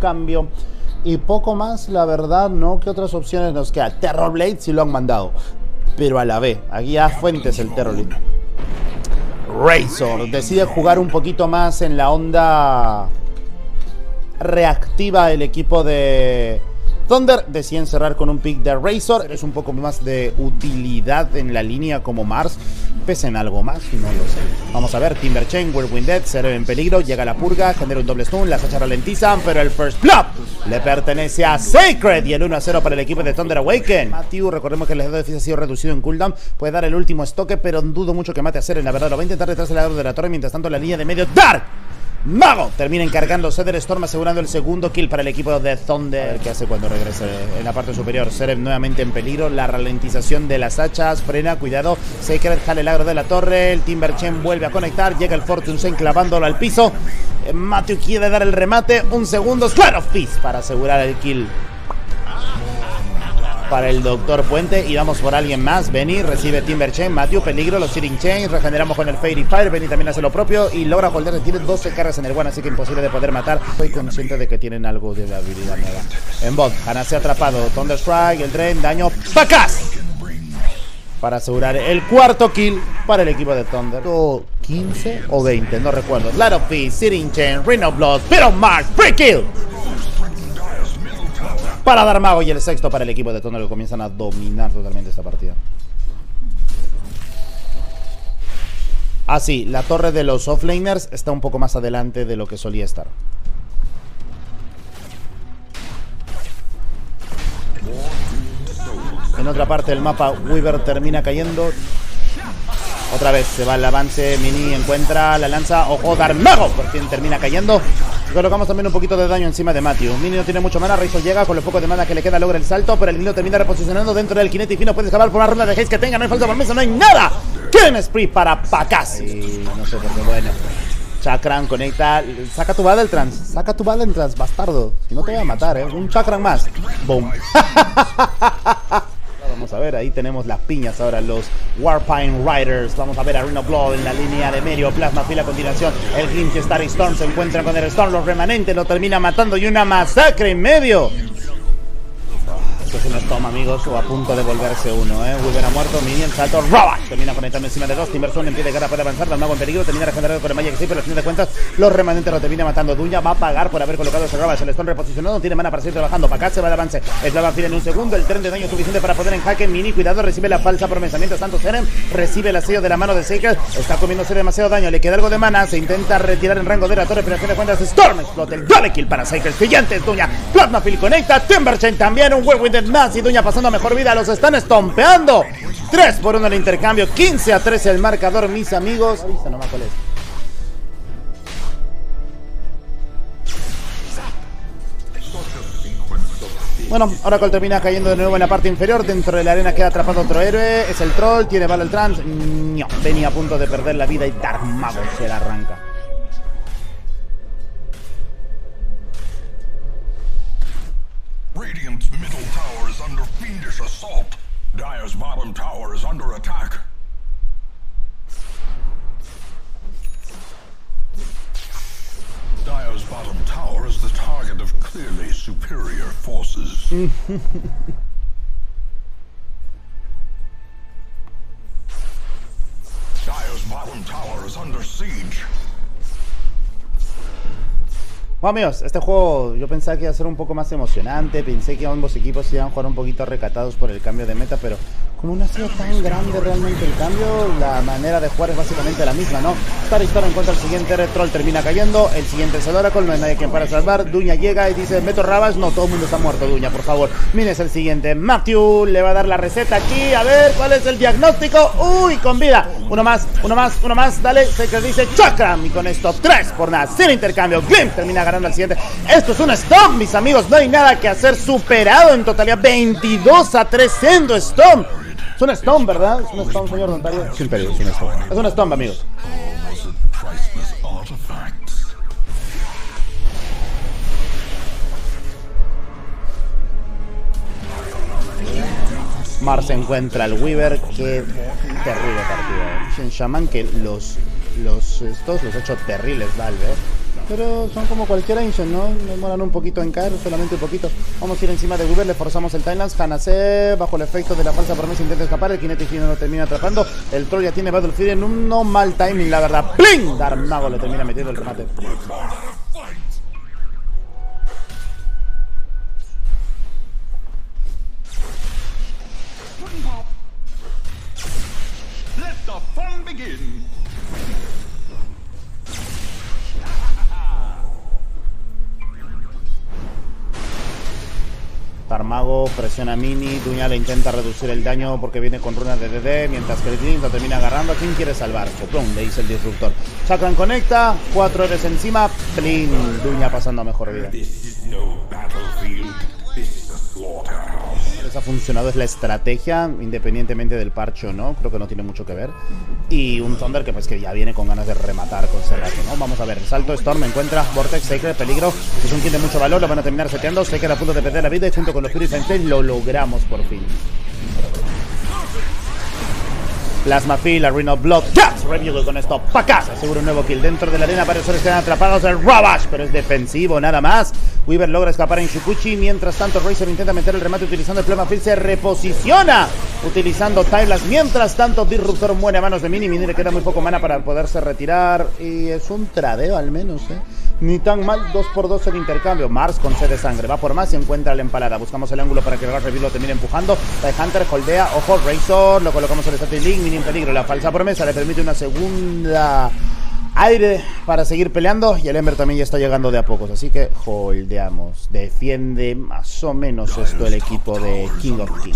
cambio. Y poco más, la verdad, ¿no? ¿Qué otras opciones nos queda? Terrorblade sí lo han mandado, pero a la B. Aquí a Fuentes el Terrorblade. Razor decide jugar un poquito más en la onda reactiva el equipo de Thunder. Deciden cerrar con un pick de Razor. Es un poco más de utilidad en la línea como Mars. Pesen algo más, no lo sé. Vamos a ver, Timber Chain, Whirlwind Dead, Cereb en peligro, llega la purga, genera un doble stun, las hachas ralentizan, pero el first blood le pertenece a Sacred y el 1-0 para el equipo de Thunder Awaken. Matthew, recordemos que el estado de defensa ha sido reducido en cooldown, puede dar el último estoque, pero dudo mucho que mate a Seren, la verdad, lo va a intentar detrás del lado de la torre, mientras tanto la línea de medio, Dark Mago termina encargándose del Storm, asegurando el segundo kill para el equipo de Thunder. A ver qué hace cuando regrese en la parte superior. Cereb nuevamente en peligro. La ralentización de las hachas. Frena, cuidado. Sacred jale el agro de la torre. El Timber Chain vuelve a conectar. Llega el Fortune Chain clavándolo al piso. Matthew quiere dar el remate. Un segundo. Square of Peace para asegurar el kill para el Doctor Puente. Y vamos por alguien más. Benny recibe Timber Chain. Matthew, peligro. Los Searing Chains. Regeneramos con el Fairy Fire. Benny también hace lo propio. Y logra holder. Tiene 12 cargas en el one. Así que imposible de poder matar. Estoy consciente de que tienen algo de la habilidad nueva. En bot. Hanase atrapado. Thunder Strike. El Drain. Daño. ¡Pacas! Para asegurar el cuarto kill para el equipo de Thunder. 15 o 20. No recuerdo. Light of Peace. Searing Chain. Ring of Blood. Pit of Mars. Free kill para dar Mago y el sexto para el equipo de Thunder, que comienzan a dominar totalmente esta partida. Así, la torre de los offlaners está un poco más adelante de lo que solía estar. En otra parte del mapa, Weaver termina cayendo. Otra vez se va el avance, Mini encuentra la lanza, ojo, Darmago, por fin termina cayendo. Colocamos también un poquito de daño encima de Matthew. Mini no tiene mucho mana, Razor llega, con lo poco de mana que le queda logra el salto, pero el Mini lo termina reposicionando dentro del Kinetic y no puede escapar por una ronda de haste que tenga, no hay falta por mesa, no hay nada. Killing Spree para Pacas. Y no sé por qué, bueno. Chakran conecta, saca tu Battle Trance, bastardo. Si no te voy a matar, un Chakran más. Boom. Vamos a ver, ahí tenemos las piñas ahora, los Warpine Riders. Vamos a ver a Ring of Blood en la línea de medio. Plasma Fila a continuación. El Glimpse Star Storm se encuentra con el Storm. Los remanentes lo termina matando y una masacre en medio. Esto es un Storm, amigos, o a punto de volverse uno, Weaver ha muerto, Minion, salto, roba. Termina conectando encima de dos. Timberson en pie de guerra puede avanzar. Dalmago en peligro, termina regenerado con el Magic Sip, pero al fin de cuentas los remanentes lo termina matando. Dunya va a pagar por haber colocado ese Ravage. El Storm reposicionado, no tiene mana para seguir trabajando. Para acá se va de avance. El Plasma Fila en un segundo. El tren de daño suficiente para poder en jaque. Mini, cuidado, recibe la falsa promesa. Mientras tanto, Seren recibe el asedio de la mano de Sacred. Está comiéndose demasiado daño. Le queda algo de mana. Se intenta retirar en rango de la torre, pero al fin de cuentas Storm explota el doble kill para Sacred. Gigantes, Dunya. Plasma Fila conecta. Timberchain también. Un Whirlwind Dead más. Y Dunya pasando a mejor vida. Los están estompeando. 3-1 el intercambio. 15-13 el marcador, mis amigos. No me acuerdo. Bueno, Oracle termina cayendo de nuevo en la parte inferior. Dentro de la arena queda atrapado otro héroe. Es el Troll, tiene Battle Trance. No, venía a punto de perder la vida y Darmago se la arranca. Radiant's middle tower is under fiendish assault. Dire's bottom tower is under attack. Dire's bottom tower is the target of clearly superior forces. Dire's bottom tower is under siege. Bueno, amigos, este juego yo pensaba que iba a ser un poco más emocionante. Pensé que ambos equipos iban a jugar un poquito recatados por el cambio de meta, pero como no ha sido tan grande realmente el cambio, la manera de jugar es básicamente la misma, ¿no? Star encuentra el siguiente, Red Troll termina cayendo, el siguiente es el Oracle, no hay nadie quien para salvar. Dunya llega y dice, meto Ravage, no, todo el mundo está muerto, Dunya, por favor. Mires el siguiente, Matthew le va a dar la receta aquí, a ver, ¿cuál es el diagnóstico? Uy, con vida, uno más, dale, Sacred dice, Chakram, y con esto 3 por nada, sin intercambio, Glimpse termina ganando al siguiente. Esto es un Storm, mis amigos, no hay nada que hacer, superado en totalidad, 22-3 siendo Storm. Es un Storm, ¿verdad? Es un Storm, señor notario. Sí, Imperio, es un Storm. Es un Storm, amigos. Mars encuentra al Weaver. Qué terrible partida. En Shaman que los ha hecho terribles, Valve. Pero son como cualquier Ancient, ¿no? Demoran un poquito en caer, solamente un poquito. Vamos a ir encima de Weaver, le forzamos el timelapse. Hanase, bajo el efecto de la falsa promesa, intenta escapar. El Kinetic Field no lo termina atrapando. El troll ya tiene Battlefield en un no mal timing, la verdad. ¡Pling! Darmago le termina metiendo el remate. Let the fun begin. Darmago presiona a Mini, Duña le intenta reducir el daño porque viene con runas de DD, mientras que el Green lo termina agarrando. ¿Quién quiere salvarse? ¡Pum! Le dice el disruptor. Chakran conecta, 4 héroes encima, plin. Duña pasando a mejor vida. Ha funcionado, es la estrategia, independientemente del parche o no, creo que no tiene mucho que ver. Y un Thunder que pues que ya viene con ganas de rematar con Serrato, ¿no? Vamos a ver, salto Storm, encuentra Vortex, Sacred, peligro, es un kill de mucho valor, lo van a terminar seteando, Sacred a punto de perder la vida y junto con los Purifying Flame lo logramos por fin. Plasma Field, Arena of Blood, Gas Review con esto, Pacas, asegura un nuevo kill dentro de la arena, varios hombres quedan atrapados, el Ravage, pero es defensivo nada más. Weaver logra escapar en Shukuchi, mientras tanto Razor intenta meter el remate utilizando el Plasma Field, se reposiciona utilizando Timelapse, mientras tanto Disruptor muere a manos de Mini, Mini le queda muy poco mana para poderse retirar y es un tradeo al menos, ni tan mal, 2x2 el intercambio. Mars con sed de sangre, va por más y encuentra la empalada. Buscamos el ángulo para que el Gas Reveal lo termine empujando. Hunter holdea, ojo, Razor, lo colocamos en el Static Link, Mini en peligro. La falsa promesa le permite una segunda aire para seguir peleando y el Ember también ya está llegando de a pocos, así que holdeamos. Defiende más o menos esto el equipo de King of Kings.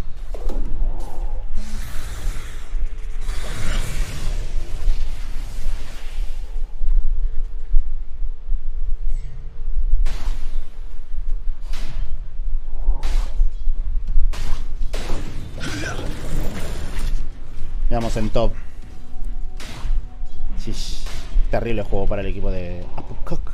Vamos en top. Shish. Terrible juego para el equipo de Apukok.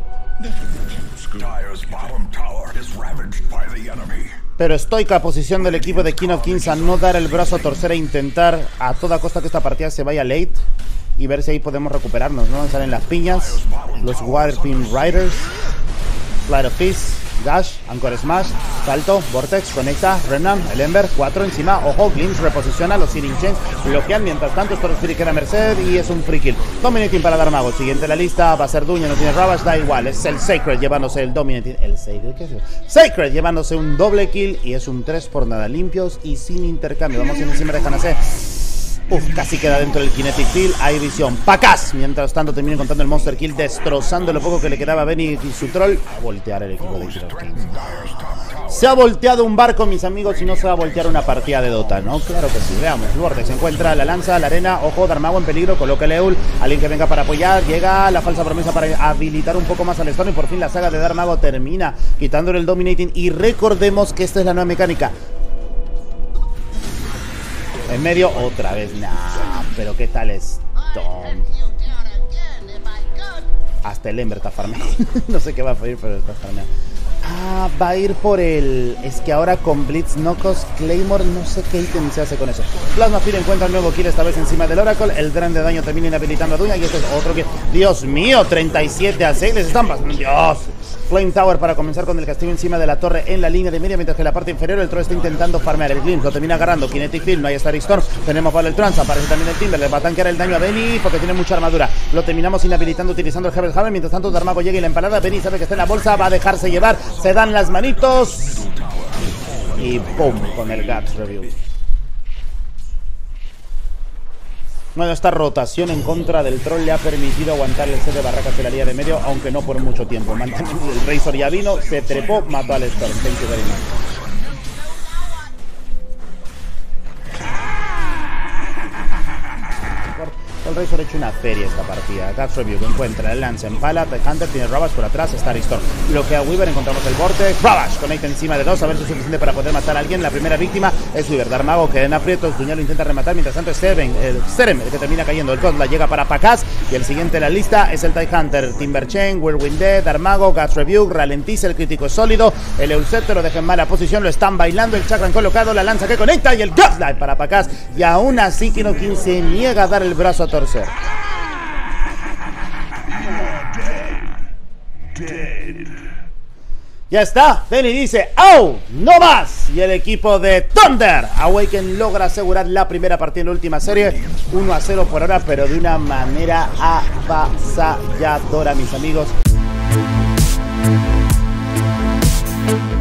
Pero estoica posición del equipo de King of Kings a no dar el brazo a torcer e intentar a toda costa que esta partida se vaya late y ver si ahí podemos recuperarnos, ¿no? Salen las piñas, los Warping Riders, Flight of Peace, Dash, Anchor Smash, salto, Vortex, conecta, Remnant, el Ember, 4 encima, ojo, Glimpse reposiciona, los Searing Chains bloquean, mientras tanto Storm Spirit queda a merced y es un free kill. Dominating para Darmago, siguiente en la lista, va a ser Duña, no tiene Ravage, da igual, es el Sacred llevándose el Dominating, el Sacred, ¿qué es eso? Sacred llevándose un doble kill y es un 3 por nada, limpios y sin intercambio. Vamos encima de Hanase. Uf, casi queda dentro del Kinetic Field. Hay visión. Pacas. Mientras tanto termina encontrando el Monster Kill, destrozando lo poco que le quedaba a Benny y su troll. A voltear el equipo de King of Kings. Se ha volteado un barco, mis amigos, y no se va a voltear una partida de Dota, ¿no? Claro que sí. Veamos. Vortex encuentra la lanza, la arena. Ojo, Darmago en peligro. Coloca el Eul. Alguien que venga para apoyar. Llega la falsa promesa para habilitar un poco más al Storm. Y por fin la saga de Darmago termina quitándole el Dominating. Y recordemos que esta es la nueva mecánica. En medio, otra vez, nah, pero qué tal es Tom. Hasta el Ember está farmeando. No sé qué va a pedir, pero está farmeando. Ah, va a ir por el... Es que ahora con Blitz, Nocos, Claymore, no sé qué ítem se hace con eso. Plasma Field encuentra un nuevo kill, esta vez encima del Oracle. El Dren de daño termina inhabilitando a Duña y este es otro kill. Dios mío, 37 a 6, les están pasando. Dios. Flame Tower para comenzar con el castigo encima de la torre en la línea de media, mientras que en la parte inferior el Troll está intentando farmear. El Glimpse lo termina agarrando, Kinetic Field, no hay Starry Storm, tenemos para el Trance, aparece también el Timber, le va a tanquear el daño a Benny porque tiene mucha armadura. Lo terminamos inhabilitando utilizando el Heaven Hammer, mientras tanto Darmago llega y la empalada, Benny sabe que está en la bolsa, va a dejarse llevar, se dan las manitos y ¡pum! Con el Guts Review. Bueno, esta rotación en contra del Troll le ha permitido aguantar el set de barracas de la línea de medio, aunque no por mucho tiempo. El Razor ya vino, se trepó, mató al Storm. Thank you very much. El Razor ha hecho una feria esta partida. Guts Review que encuentra el Lance, empala, Hunter tiene Ravage por atrás, Starry Storm. Bloquea a Weaver, encontramos el Vortex. Ravage conecta encima de dos, a ver si es suficiente para poder matar a alguien. La primera víctima es Weaver. Darmago queda en aprietos, Duña lo intenta rematar, mientras tanto es Serem, el que termina cayendo. El Godla llega para Pacas y el siguiente en la lista es el TIE Hunter. Timberchain, Whirlwind Dead, Darmago, Guts Review, ralentiza, el crítico es sólido. El Eulceto lo deja en mala posición, lo están bailando. El Chakran colocado, la lanza que conecta y el Godla para Pacas. Y aún así King of Kings se niega a dar el brazo a torcer. Ya está, Denny dice, ¡oh! ¡No más! Y el equipo de Thunder Awaken logra asegurar la primera partida en la última serie. 1-0 por ahora, pero de una manera avasalladora, mis amigos.